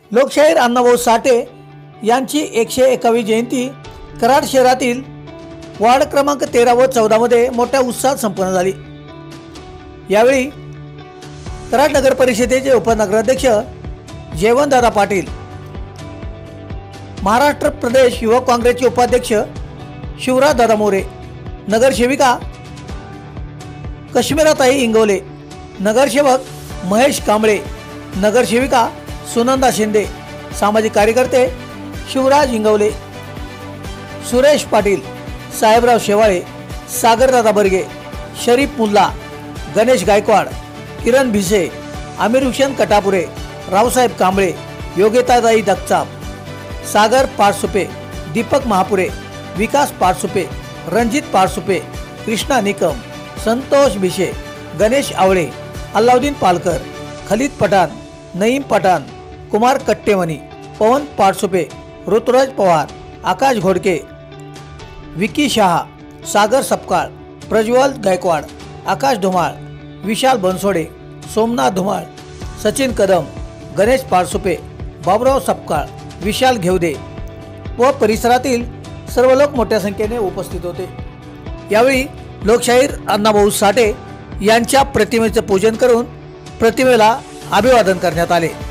लोकशाहीर अण्णाभाऊ साठे यांची 101वी जयंती कराड शहरातील वार्ड क्रमांक 13 व 14 मध्ये मोठ्या उत्साहात संपन्न झाली। यावेळी कराड नगर परिषदेचे उपनगराध्यक्ष जयवंतदादा पाटील, महाराष्ट्र प्रदेश युवक काँग्रेसचे उपाध्यक्ष शिवराजदादा मोरे, नगरसेविका कश्मीराताई इंगवले, नगरसेवक महेश कांबळे, नगरसेविका सुनंदा शिंदे, सामाजिक कार्यकर्ते शिवराज इंगवले, सुरेश पाटील, साहेबराव शेवाळे, सागरदादा बर्गे, शरीफ मुल्ला, गणेश गायकवाड, किरण भिसे, आमिर हुसेन कटापुरे, रावसाहेब कांबळे, योगिताताई दगचाप, सागर पारसुपे, दीपक महापुरे, विकास पारसुपे, रणजित पारसुपे, कृष्णा निकम, संतोष भिसे, गणेश आवळे, अल्लाउद्दीन पालकर, खलीद पठाण, नईम पठाण, कुमार कट्टेमनी, पवन पारसुपे, ऋतुराज पवार, आकाश घोडके, विकी शहा, सागर सपकाळ, प्रज्वल गायकवाड, आकाश धुमाळ, विशाल बनसोडे, सोमनाथ धुमाळ, सचिन कदम, गणेश पारसुपे, बाबुराव सपकाळ, विशाल घेवदे व परिसरातील सर्व लोक मोठ्या संख्येने उपस्थित होते। यावेळी लोकशाहीर अण्णाभाऊ साठे यांच्या प्रतिमेचे पूजन करून प्रतिमेला अभिवादन करण्यात आले।